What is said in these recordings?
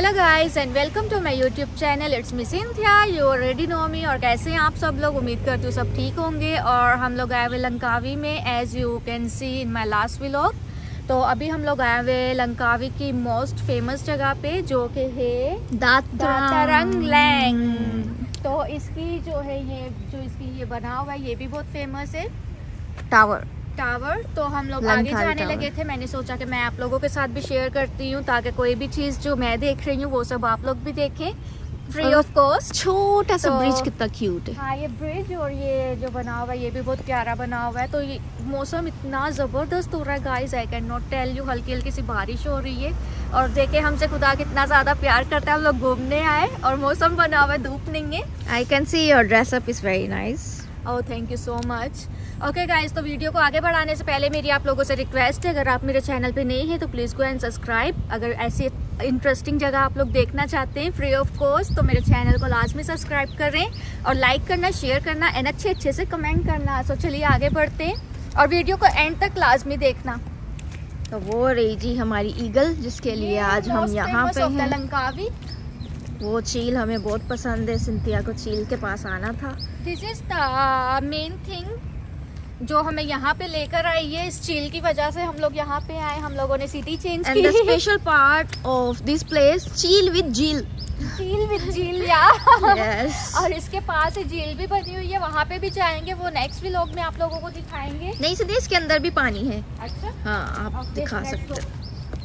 Hello guys and welcome to my YouTube channel. It's me Cynthia, you already know me. और कैसे हैं आप सब लोग? उम्मीद करती हूँ सब ठीक होंगे। और हम लोग आए हुए लंकावी में, as you can see in my last vlog. तो अभी हम लोग आए हुए लंकावी की मोस्ट फेमस जगह पे, जो कि है दातारंग लैंग। तो इसकी जो है ये बना हुआ है, ये भी बहुत फेमस है टावर। तो हम लोग आगे जाने लगे थे। मैंने सोचा कि मैं आप लोगों के साथ भी शेयर करती हूँ, ताकि कोई भी चीज़ जो मैं देख रही हूँ वो सब आप लोग भी देखें फ्री ऑफ कॉस्ट। छोटा सा ब्रिज कितना क्यूट है। हाँ, ये ब्रिज और ये जो बना हुआ है ये भी बहुत प्यारा बना हुआ है। तो ये मौसम इतना ज़बरदस्त हो रहा है guys, I can not tell you. हल्की हल्की सी बारिश हो रही है और देखे हमसे खुदा कितना ज़्यादा प्यार करता है। हम लोग घूमने आए और मौसम बना हुआ है, धूप नहीं है। I can see your dress up is very nice. Oh thank you so much. Okay guys, तो वीडियो को आगे बढ़ाने से पहले मेरी आप लोगों से रिक्वेस्ट है, अगर आप मेरे चैनल पे नए हैं तो प्लीज़ गो एंड सब्सक्राइब। अगर ऐसी इंटरेस्टिंग जगह आप लोग देखना चाहते हैं फ्री ऑफ कॉस्ट, तो मेरे चैनल को लाजमी सब्सक्राइब करें और लाइक करना, शेयर करना एंड अच्छे से कमेंट करना। सो चलिए आगे बढ़ते हैं और वीडियो को एंड तक लाजमी देखना। तो वो रही जी हमारी ईगल, जिसके लिए आज हम यहाँ पे हैं। लंकावी। वो चील हमें बहुत पसंद है, सिंथिया को चील के पास आना था। This is the main thing जो हमें यहाँ पे लेकर आई है। इस चील की वजह से हम लोग यहाँ पे आए। हम लोगों ने सिटी चेंज की। And the special part of this place, chill with jheel. Chill with झील या yes. और इसके पास झील भी बनी हुई है, वहाँ पे भी जाएंगे। वो नेक्स्ट व्लॉग में आप लोगों को दिखाएंगे। नहीं सिद्धि, इसके अंदर भी पानी है। अच्छा हाँ, आप दिखा सकते हो।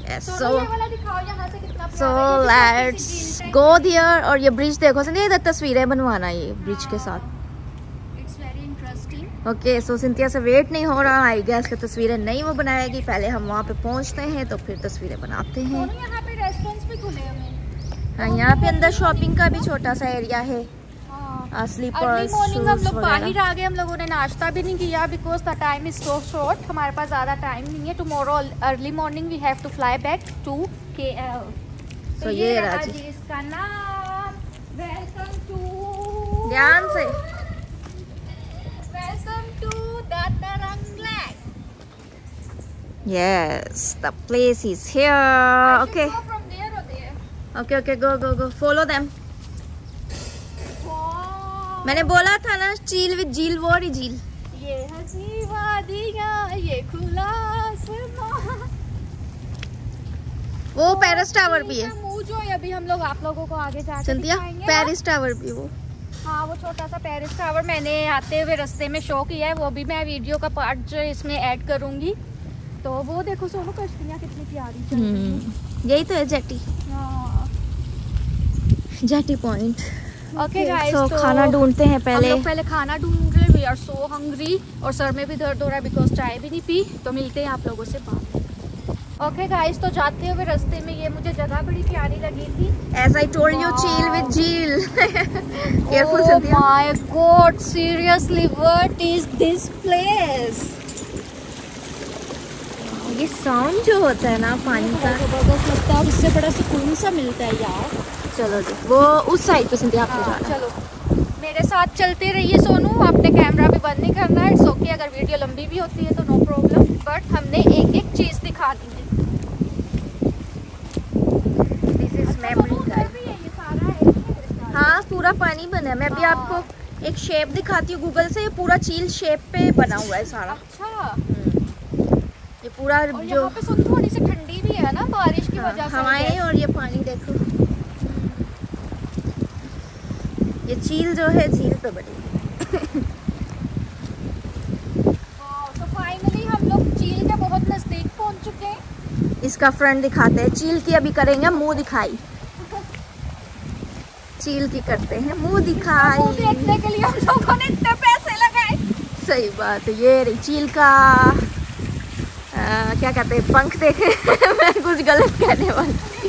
So let's go there। और ये ब्रिज देखो सिंथिया, तस्वीरें बनवाना ये ब्रिज के साथ। ओके सो सिंथिया से वेट नहीं हो रहा। आई गेस कि तस्वीरें नहीं वो बनाएगी, पहले हम वहाँ पे पहुँचते हैं तो फिर तस्वीरें बनाते हैं। यहाँ पे रेस्टोरेंट्स भी खुले हैं। हाँ, यहाँ पे अंदर शॉपिंग का भी छोटा सा एरिया है। अर्ली मॉर्निंग हम लोग बाहर आ गए। हम लोगों ने नाश्ता भी नहीं किया because the time is so short. हमारे पास ज़्यादा टाइम नहीं है। Tomorrow early morning we have to fly back to KL। तो ये रहा जी इसका नाम। वेलकम टू, ध्यान से, वेलकम टू दातारंग लैंग। Yes the place is here. Okay From there or there? Okay go follow them. मैंने बोला था ना, चील विद झील, वो रही झील। ये हंसी वादियां, ये खुला आसमां। वो पेरिस टावर भी है। मुँह जो है अभी हम लोग आप लोगों को आगे जाके सिंथिया, दिखाएंगे। पेरिस टावर भी वो। हाँ, वो छोटा सा पेरिस टावर मैंने आते हुए रास्ते में शो किया है। वो भी मैं वीडियो का पार्ट जो इसमें ऐड करूंगी। तो वो देखो सोनू, कश्तियाँ कितनी प्यारी चल रही हैं। यही तो है जेटी। हाँ। Jetty point. ओके गाइस, तो खाना ढूंढते हैं पहले। हम लोग पहले खाना ढूंढ रहे हैं। वी आर सो हंग्री और सर में भी दर्द हो रहा है बिकॉज चाय भी नहीं पी। तो मिलते हैं आप लोगों से बाद। ओके गाइस, तो जाते हुए रास्ते में ये मुझे जगह बड़ी प्यारी लगी थी। As I told you, chill with jheel. Careful Oh Cynthia. my God, seriously, what is this place? ये साउंड जो होता है ना पानी का, जबरदस्त लगता है। इससे बड़ा सुकून सा मिलता है यार। चलो जी वो उस साइड पे सिंथिया आपको जाना। चलो मेरे साथ चलते रहिए सोनू। आपने कैमरा भी बंद नहीं करना है। इट्स ओके, अगर वीडियो लंबी भी होती है तो नो प्रॉब्लम, बट हमने एक चीज दिखानी है। This is memory guide. हाँ, पूरा पानी बना है। मैं भी आपको एक शेप दिखाती हूँ गूगल से। ये पूरा चील शेप पे बना हुआ है सारा। अच्छा, ये पूरा और जो यहाँ पे सुन थोड़ी सी ठंडी भी है ना बारिश की वजह से। हवाएं और ये पानी देखो। ये चील जो है, झील तो बड़ी। तो फाइनली हम लोग चील के बहुत नजदीक पहुंच चुके हैं। इसका फ्रंट दिखाते हैं। चील की अभी करेंगे मुंह दिखाई। चील की करते हैं मुंह दिखाई। वो देखने के लिए हम लोगों ने इतने पैसे लगाए। सही बात है। ये रही चील का क्या कहते हैं, पंख देखे। मैं कुछ गलत कहने वाली थी।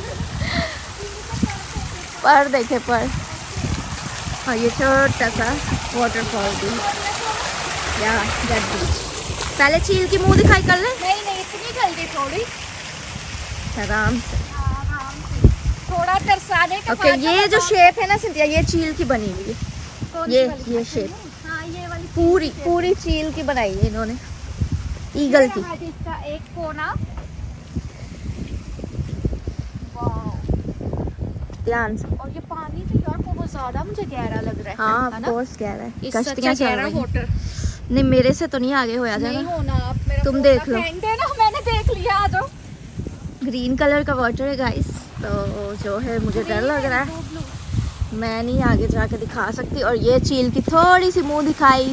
पर देखे पर। और ये छोटा सा वाटरफॉल भी या पहले चील की मुंह दिखाई कर ले। नहीं, इतनी जल्दी थोड़ी, आराम से थोड़ा तरसाने के ओके। बाद। ये जो शेप है ना सिंथिया, ये चील की बनी हुई है। ये शेप हाँ, ये वाली पूरी चील की बनाई है इन्होंने, ईगल की। इसका एक कोना। ध्यान से। और ये पानी तो यार बहुत ज्यादा मुझे गहरा लग रहा है। हाँ है ऑफ ना? कोर्स गहरा है, इससे कश्तियां अच्छा चल गहरा रही हैं। वाटर नहीं मेरे से तो नहीं आगे होया नहीं जाएगा। होना। आप मेरा तुम फोन देख का लो। फ्रेंड है ना, मैंने देख लिया। आ जाओ। ग्रीन कलर का वाटर है गाइस, तो जो है मुझे डर लग रहा है, मैं नहीं आगे जाके दिखा सकती। और ये चील की थोड़ी सी मुंह दिखाई।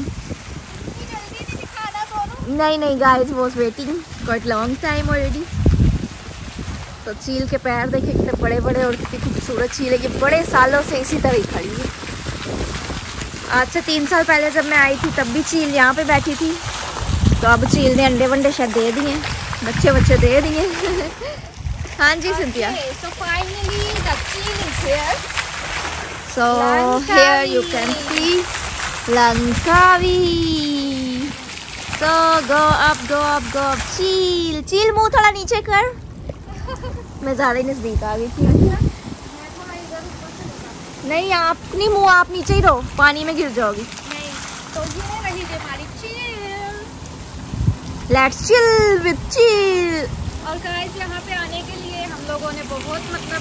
नहीं guys was waiting quite long time already. तो चील के पैर देखे कितने बड़े बड़े और कितनी खूबसूरत चील है। ये बड़े सालों से इसी तरह ही खड़ी है। आज से 3 साल पहले जब मैं आई थी तब भी चील यहाँ पे बैठी थी। तो अब चील ने अंडे वंडे शायद दे दिए, बच्चे दे दिए। हाँ जी Cynthia. So finally the chil is here. So here you can see Langkawi. So go up. चील मुंह थोड़ा नीचे कर। मैं ज़्यादा ही नज़दीक आ गई थी। नहीं आप नहीं, मुंह आप नीचे ही रहो, पानी में गिर जाओगी। नहीं, तो ये रही हमारी chill. Let's chill with chill. और गाइस यहाँ पे आने के लिए हम लोगों ने बहुत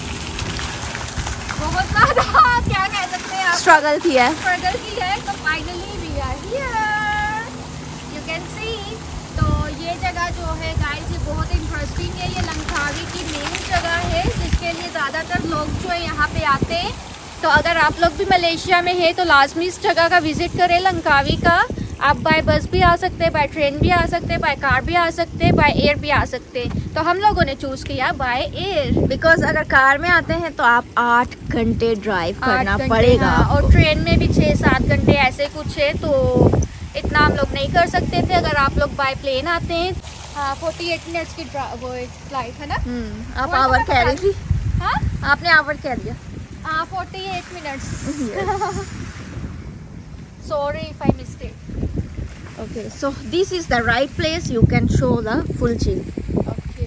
ज़्यादा क्या कह सकते हैं आप, स्ट्रगल किया है। स्ट्रगल की है। तो finally we are here, you can see. तो ये जगह जो है गाइस ये बहुत इंटरेस्टिंग है। ये लंकावी की मेन जगह है जिसके लिए ज़्यादातर लोग जो है यहाँ पे आते हैं। तो अगर आप लोग भी मलेशिया में हैं तो लाजमी इस जगह का विजिट करें, लंकावी का। आप बाय बस भी आ सकते हैं, बाय ट्रेन भी आ सकते हैं, बाय कार भी आ सकते हैं, बाय एयर भी आ सकते हैं। तो हम लोगों ने चूज़ किया बाय एयर, बिकॉज अगर कार में आते हैं तो आप 8 घंटे ड्राइव करना पड़ेगा। हाँ, और ट्रेन में भी 6-7 घंटे ऐसे कुछ है, तो इतना हम लोग नहीं कर सकते थे। अगर आप लोग बाय प्लेन आते हैं, हाँ 48 मिनट्स की वो फ्लाइट है ना। आप आवर कह रही थी। हाँ आपने आवर कह दिया। 48 minutes. Sorry if I mistake. Okay, so this is the right place. You can show the full chill. Okay.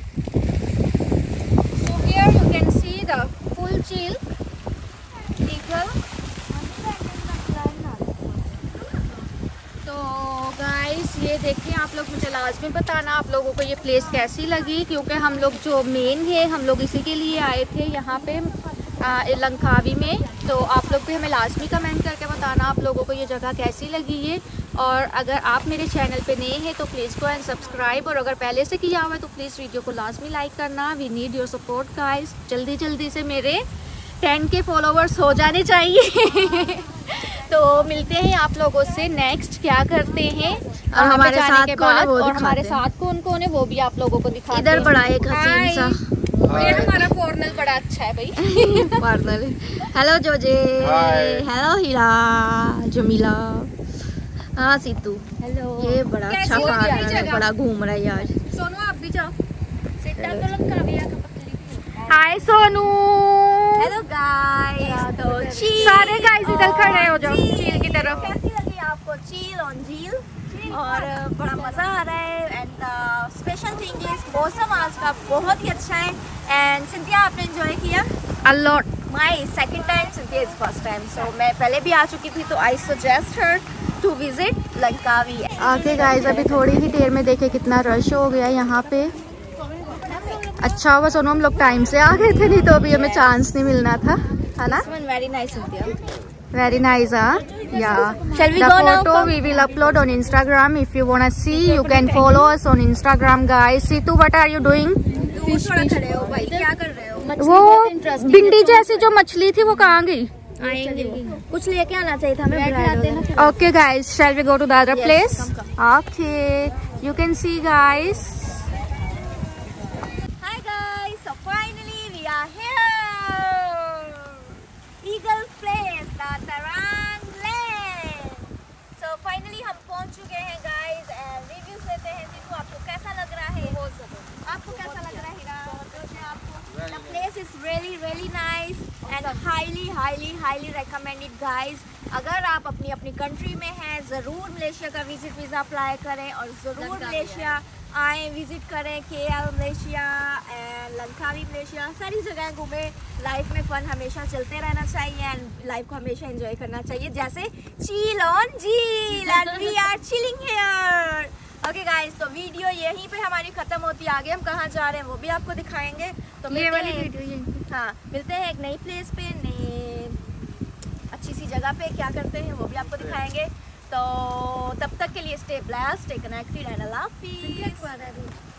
So here you can see the full chill eagle. तो गाइस ये देखिए, आप लोग मुझे लाजमी बताना आप लोगों को ये प्लेस कैसी लगी, क्योंकि हम लोग जो मेन है हम लोग इसी के लिए आए थे यहाँ पे लंकावी में। तो आप लोग भी हमें लाजमी कमेंट करके बताना आप लोगों को ये जगह कैसी लगी है। और अगर आप मेरे चैनल पे नए हैं तो प्लीज़ गो एंड सब्सक्राइब, और अगर पहले से किया हुआ है तो प्लीज़ वीडियो को लाजमी लाइक करना। We need your support guys. जल्दी से मेरे 10K फॉलोवर्स हो जाने चाहिए। तो मिलते हैं आप लोगों से नेक्स्ट क्या करते हैं और हमारे साथ कौन है वो और हमारे दिखाते हैं। साथ कौन है वो भी आप लोगों को दिखाते हैं। इधर बड़ा एक हसीन सा ये हमारा फॉर्नल बड़ा अच्छा है भाई। Partner. Hello Joje, hello Heera, Jameela, हाँ सीतू। हेलो। ये बड़ा कैसी अच्छा लगी पार्टनर है, जगह? बड़ा घूम रहा है यार। सोनू आप भी जाओ। हाय सोनू। Hello guys. तो सारे गाइस इधर खड़े हो जाओ चील की तरफ। कैसी लगी आपको चील ऑन झील? और बड़ा मज़ा आ रहा है। एंड स्पेशल थिंग इज मौसम आज का बहुत ही अच्छा है। एंड सिंथिया आपने एंजॉय किया? A lot. My second time, Cynthia is first time. So मैं पहले भी आ चुकी थी, तो I suggest her to visit Langkawi. Okay guys, अभी थोड़ी ही देर में देखे कितना रश हो गया यहाँ पे। अच्छा हुआ सोनू हम लोग टाइम से आ गए थे, नहीं तो अभी हमें चांस नहीं मिलना था, है ना? Very nice Cynthia. Very nice, huh? Yeah. Shall we the go now? photo we will upload on Instagram. If you wanna see, you can follow us on Instagram, guys. Situ, what are you doing? खड़े हो भाई, क्या कर रहे हो? वो भिंडी जैसी जो मछली थी वो कहाँ गई? आएंगे कुछ लेके आना चाहिए था हमें। Okay, guys. Shall we go to the other place? Okay. You can see, guys. Hi, guys. So finally we are here. Eagle Place, the Tarang Lake. So finally हम पहुंच चुके हैं गाइस, एंड रिव्यूज लेते हैं। सीतू आपको कैसा लग रहा है? आपको कैसा लग रहा है हीरा? The place is really nice and highly recommended guys. अगर आप अपनी कंट्री में हैं ज़रूर मलेशिया का विजिट वीज़ा अप्लाई करें और ज़रूर मलेशिया आए, विजिट करें KL Malaysia and Langkawi Malaysia, सारी जगह घूमें। लाइफ में फन हमेशा चलते रहना चाहिए एंड लाइफ को हमेशा एंजॉय करना चाहिए, जैसे chill on jheel and we are chilling here. Okay guys, तो वीडियो यहीं पे हमारी खत्म होती है। आगे हम कहाँ जा रहे हैं वो भी आपको दिखाएंगे। तो ये वाली मिलते हैं, वीडियो यहीं पे। हाँ मिलते हैं एक नई प्लेस पे, नई अच्छी सी जगह पे क्या करते हैं वो भी आपको दिखाएंगे। तो तब तक के लिए stay blessed, stay connected and अल्लाह हाफिज़।